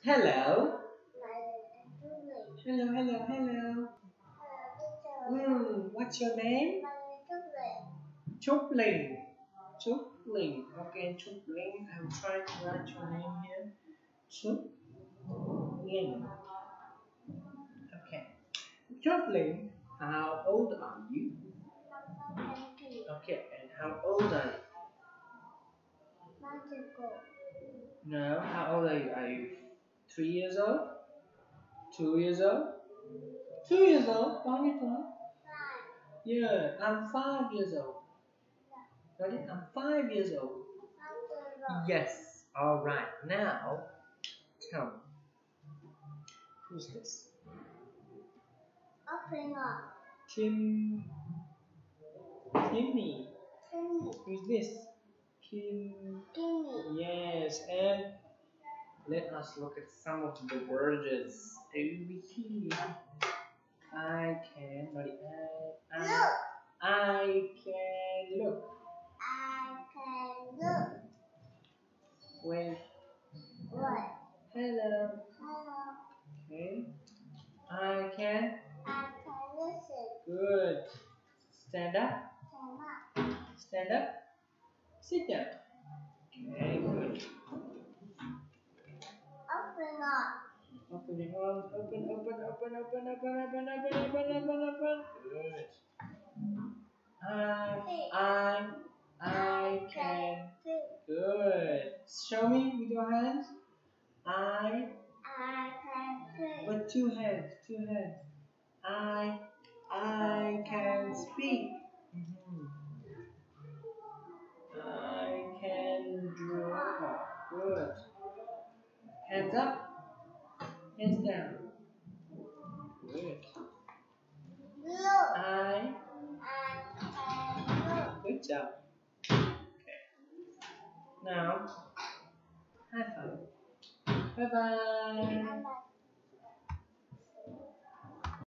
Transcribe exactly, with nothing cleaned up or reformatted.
Hello. Hello, hello, hello. Mm, what's your name? Trúc Linh. Trúc Linh. Okay, Trúc Linh. I'm trying to write your name here. Trúc Linh. Okay. Trúc Linh, how old are you? Okay, and how old are you? No, how old are you? Are you three years old? Two years old? Two years old? Bao nhiêu tuổi? Yeah, I'm five years old. Got it? I'm five years old. Yes. All right. Now, tell me. Who's this? Kim. Kimmy. Who's this? Kim. Yes, and let us look at some of the words over here. I can, not I, I, I can look. I can look. Wait. What? Hello. Hello. Okay. I can. I can listen. Good. Stand up. Stand up. Stand up. Sit down. Okay, good. Open up. Open your arms. Open, open, open, open, open, open, open, open, open, open. Good. I, I, I can. Good. Show me with your hands. I. I can. With two hands. Two hands. I. I can speak. Mm-hmm. I can draw. Good. Hands up. Hands down. Good. Look. I. I can look. Good job. Okay. Now, high five. Bye bye. Bye bye.